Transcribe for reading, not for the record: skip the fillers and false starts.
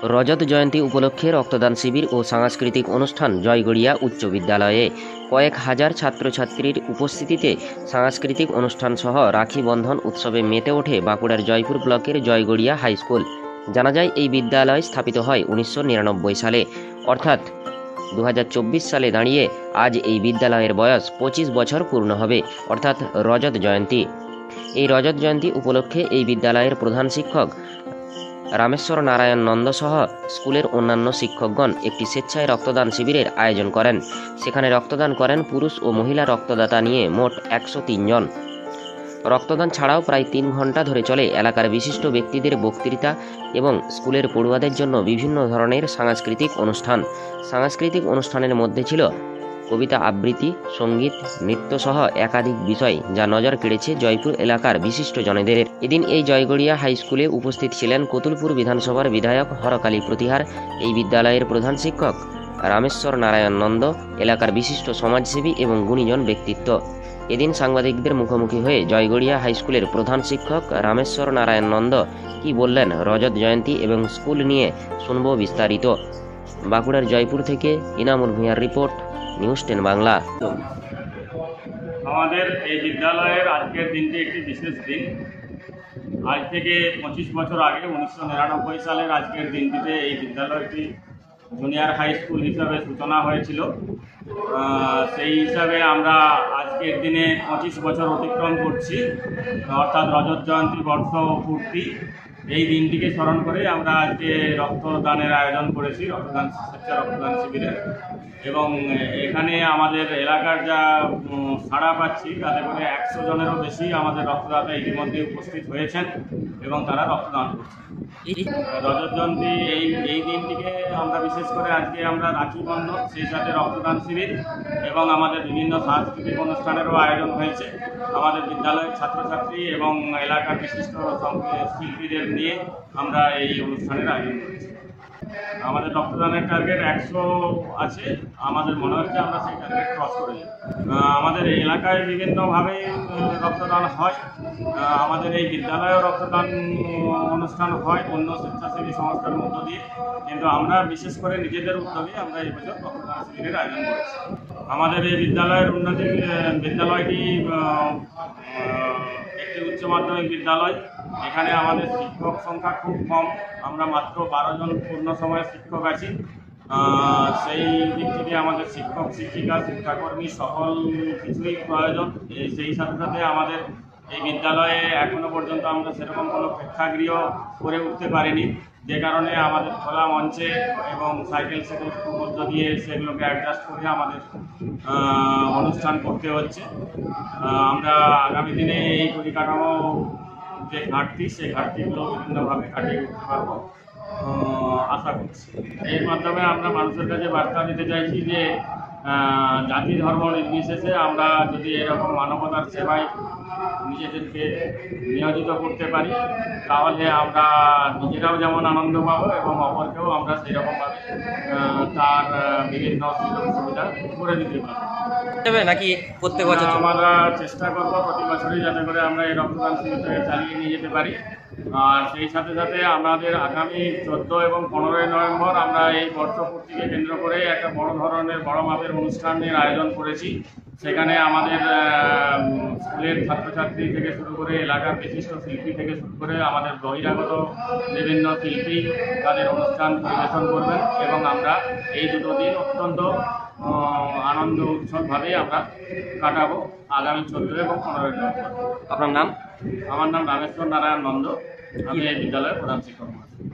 রজত জয়ন্তী উপলক্ষে রক্তদান শিবির ও সাংস্কৃতিক অনুষ্ঠান জয়গড়িয়া উচ্চ বিদ্যালয়ে কয়েক হাজার ছাত্রছাত্রীর উপস্থিতিতে সাংস্কৃতিক অনুষ্ঠান সহ রাখি বন্ধন উৎসবে মেতে ওঠে বাঁকুড়ার জয়পুর ব্লকের জয়গড়িয়া হাই স্কুল। জানা যায় এই বিদ্যালয় স্থাপিত হয় 1999 সালে, অর্থাৎ 2024 সালে দাঁড়িয়ে আজ এই বিদ্যালয়ের বয়স 25 বছর পূর্ণ হবে, অর্থাৎ রজত জয়ন্তী। এই রজত জয়ন্তী উপলক্ষে এই বিদ্যালয়ের প্রধান শিক্ষক রামেশ্বর নারায়ণ নন্দ সহ স্কুলের অন্যান্য শিক্ষকগণ একটি স্বেচ্ছায় রক্তদান শিবিরের আয়োজন করেন। সেখানে রক্তদান করেন পুরুষ ও মহিলা রক্তদাতা নিয়ে মোট 103 জন। রক্তদান ছাড়াও প্রায় 3 ঘন্টা ধরে চলে এলাকার বিশিষ্ট ব্যক্তিদের বক্তৃতা এবং স্কুলের পড়ুয়াদের জন্য বিভিন্ন ধরনের সাংস্কৃতিক অনুষ্ঠান। সাংস্কৃতিক অনুষ্ঠানের মধ্যে ছিল কবিতা আবৃত্তি, সঙ্গীত, নৃত্য সহ একাধিক বিষয় যা নজর কেড়েছে জয়পুর এলাকার বিশিষ্ট জনেদের। এদিন এই জয়গড়িয়া হাই স্কুলে উপস্থিত ছিলেন কতুলপুর বিধানসভার বিধায়ক হরকালী প্রতিহার, এই বিদ্যালয়ের প্রধান শিক্ষক রামেশ্বর নারায়ণ নন্দ, এলাকার বিশিষ্ট সমাজসেবী এবং গুণীজন ব্যক্তিত্ব। এদিন সাংবাদিকদের মুখোমুখি হয়ে জয়গড়িয়া হাই স্কুলের প্রধান শিক্ষক রামেশ্বর নারায়ণ নন্দ কি বললেন রজত জয়ন্তী এবং স্কুল নিয়ে শুনব বিস্তারিত। বাঁকুড়ার জয়পুর থেকে ইনামুল ভূঁইয়ার রিপোর্ট, নিউজ 10 বাংলা। আমাদের এই বিদ্যালয়ের আজকের দিনটি একটি বিশেষ দিন। আজ থেকে 25 বছর আগে 1999 সালের আজকের দিনটিতে এই বিদ্যালয়টি জুনিয়র হাই স্কুল হিসাবে সূচনা হয়েছিল। সেই হিসাবে আমরা আজকের দিনে 25 বছর অতিক্রম করছি, অর্থাৎ রজত জয়ন্তী বর্ষ পূর্তি। এই দিনটিকে স্মরণ করে আমরা আজকে রক্তদানের আয়োজন করেছি, রক্তদান শিবিরের। এবং এখানে আমাদের এলাকার যা সাড়া পাচ্ছি তাতে করে 100 জনেরও বেশি আমাদের রক্তদাতা ইতিমধ্যে উপস্থিত হয়েছেন এবং তারা রক্তদান করছেন। রজত জয়ন্তী এই দিনটিকে আমরা বিশেষ করে আজকে আমরা রাখি বন্ধন, সেই সাথে রক্তদান শিবির এবং আমাদের বিভিন্ন সাংস্কৃতিক অনুষ্ঠানেরও আয়োজন হয়েছে। আমাদের বিদ্যালয়ের ছাত্রছাত্রী এবং এলাকার বিশিষ্ট শিল্পীদের নিয়ে আমরা এই অনুষ্ঠানের আয়োজন করেছি। আমাদের রক্তদানের টার্গেট 100 আছে, আমাদের মনে হচ্ছে আমরা সেই টার্গেট ক্রস করে যাব। আমাদের এলাকায় বিভিন্নভাবে রক্তদান হয়, আমাদের এই বিদ্যালয়েও রক্তদান অনুষ্ঠান হয় অন্য স্বেচ্ছাসেবী সংস্থার মধ্য দিয়ে, কিন্তু আমরা বিশেষ করে নিজেদের উদ্যোগে আমরা এই বছর রক্তদান শিবিরের আয়োজন করেছি। আমাদের এই বিদ্যালয়টি একটি উচ্চ মাধ্যমিক বিদ্যালয়। এখানে আমাদের শিক্ষক সংখ্যা খুব কম, আমরা মাত্র 12 জন পূর্ণ সময়ের শিক্ষক আছি। সেই দিক থেকে আমাদের শিক্ষক শিক্ষিকা শিক্ষাকর্মী সকল কিছুই প্রয়োজন। সেই সাথে সাথে আমাদের এই বিদ্যালয়ে এখনো পর্যন্ত আমরা সেরকম কোনো প্রেক্ষাগৃহ করে উঠতে পারিনি, যে কারণে আমাদের খোলা মঞ্চে এবং সাইকেল সেটের মধ্য দিয়ে সেগুলোকে অ্যাডজাস্ট করে আমাদের অনুষ্ঠান করতে হচ্ছে। আমরা আগামী দিনে এই পরিকাঠামো যে ঘাটতি, সেই ঘাটতিগুলো বিভিন্নভাবে কাটিয়ে উঠতে পারবো আশা করছি। এর মাধ্যমে আমরা মানুষের কাছে বার্তা দিতে চাইছি যে জাতি ধর্ম নির্বিশেষে আমরা যদি এরকম মানবতার সেবায় নিজেদেরকে নিয়োজিত করতে পারি, তাহলে আমরা নিজেরাও যেমন আনন্দ পাবো এবং অপরকেও আমরা সেইরকমভাবে তার বিভিন্ন সুযোগ সুবিধা করে দিতে পারবো। নাকি প্রত্যেক বছর আমরা চেষ্টা করবো প্রতি বছরই যাতে করে আমরা এই রক্তদান শিবিরটাকে চালিয়ে নিয়ে যেতে পারি। আর সেই সাথে সাথে আমাদের আগামী 14 এবং 15 নভেম্বর আমরা এই বর্ষপূর্তিকে কেন্দ্র করে একটা বড় মাপের অনুষ্ঠানের আয়োজন করেছি। সেখানে আমাদের স্কুলের ছাত্রছাত্রী থেকে শুরু করে এলাকার বিশিষ্ট শিল্পী থেকে শুরু করে আমাদের বহিরাগত বিভিন্ন শিল্পী তাদের অনুষ্ঠান পরিবেশন করবেন এবং আমরা এই দুটো দিন অত্যন্ত আনন্দ উৎসবভাবে আমরা কাটাবো আগামী 14 এবং 15 নভেম্বর। আপনার নাম? আমার নাম রামেশ্বর নারায়ণ নন্দ, আমি এই বিদ্যালয়ের প্রধান শিক্ষক।